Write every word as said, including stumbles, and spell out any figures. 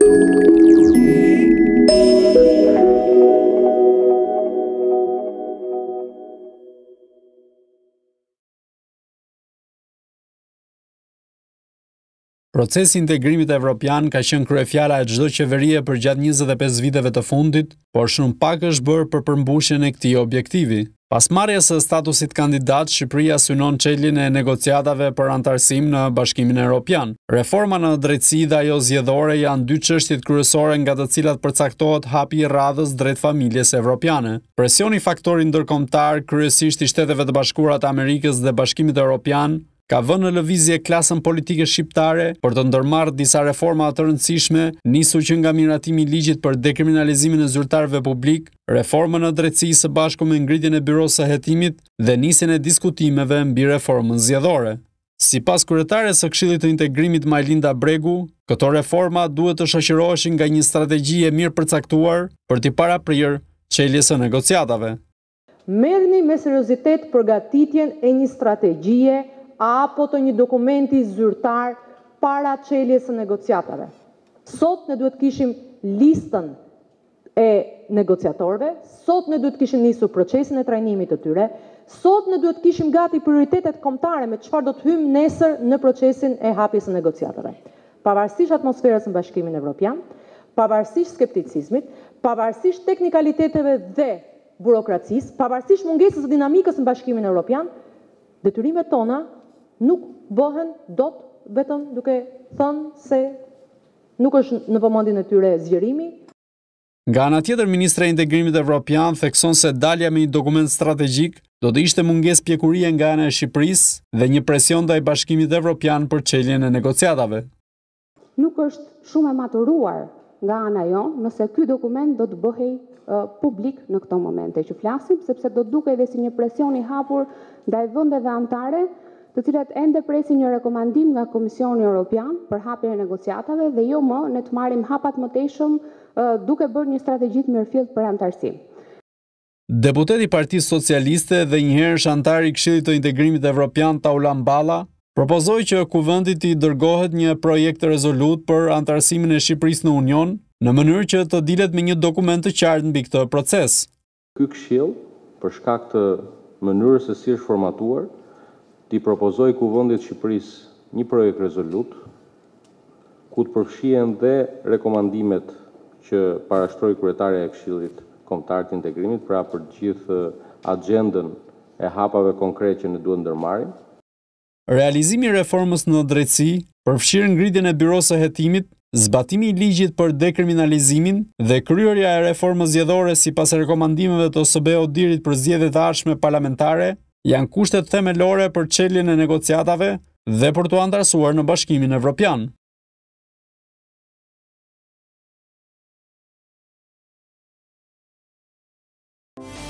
Procesi i integrimit evropian ka qenë kryefjala e çdo qeverie për gjatë njëzet e pesë viteve të fundit, por shumë pak është bërë për përmbushjen e këtij objektivi. Pas marrjes së statusit kandidat, Shqipëria synon çeljen e negociatave për antarësim në Bashkimin Evropian. Reforma në drejtësi dhe ajo zgjedhore janë dy çështjet kryesore nga të cilat përcaktohet hapi i radhës drejt familjes evropiane. Presioni faktori ndërkombëtar, kryesisht i Shteteve të Bashkuara të Amerikës dhe Bashkimit Evropian, ka vënë në lëvizje klasën politike shqiptare për të ndërmarrë disa reforma të rëndësishme, nisur që nga miratimi i ligjit për dekriminalizimin e zyrtarëve publik, reformën në drejtësi së bashku me ngritjen e byrosë së hetimit dhe nisjen e diskutimeve mbi reformën zgjedhore. Sipas kryetares së Këshillit të Integrimit Majlinda Bregu, këto reforma duhet të shoqëroheshin nga një strategji e mirë përcaktuar për t'i paraprirë çeljes së negociatave. Merrni me seriozitet përgatitjen e një strategjie apo të një dokumenti zyrtar para çeljes së negociatave. Sot ne duhet kishim listën e negociatorëve, sot ne duhet kishim nisur procesin e trajnimit të tyre, sot ne duhet kishim gati prioritetet kombëtare me çfarë do të hymë nesër në procesin e hapjes së negociatave. Pavarësisht atmosferës në Bashkimin Evropian, pavarësisht skepticizmit, pavarësisht teknikaliteteve dhe burokracisë, pavarësisht mungesës së dinamikës në Bashkimin Evropian, detyrimet tona nuk bëhen dot vetëm duke thënë se nuk është në vëmendjen e tyre zgjerimi. Nga ana tjetër, Ministra e Integrimit Evropian thekson se dalja me një dokument strategjik do të ishte mungesë pjekurie nga ana e Shqipërisë dhe një presion ndaj Bashkimit Evropian për çeljen e negociatave. Nuk është shumë e maturuar nga ana jonë nëse ky dokument do të bëhej uh, publik në këto momente që flasim, sepse do të dukej edhe si një presion i hapur ndaj vendeve anëtare, të cilat ende presin një rekomandim nga Komisioni Evropian për hapjen e negociatave dhe jo më ne të marrim hapat më tejshëm uh, duke bërë një strategji të mirëfillt për antarësim. Deputeti i Partisë Socialiste dhe njëherësh antar i Këshillit të Integrimit Evropian Taulan Balla propozoi që Kuvendit i dërgohet një projekt rezolut për antarësimin e Shqipërisë në Union, në mënyrë që të dilet me një dokument të qartë mbi këtë proces. Ky Këshill, për shkak të mënyrës se si është formatuar, t'i propozoj Kuvendit Shqipërisë një projekt rezolut, ku të përfshihen dhe rekomandimet që parashtroi kryetaria e Këshillit Kombëtar të Integrimit, pra për gjithë agjendën e hapave konkrete që ne duhet ndërmarrim. Realizimi i reformës në drejtësi përfshirë ngritjen e byrosë së hetimit, zbatimi i ligjit për dekriminalizimin dhe kryerja e reformës zgjedhore sipas rekomandimeve të O S B E ODIHR-it për zgjedhjet e ardhshme parlamentare, janë kushtet themelore për çeljen e negociatave dhe për t'u antarësuar në Bashkimin Evropian. you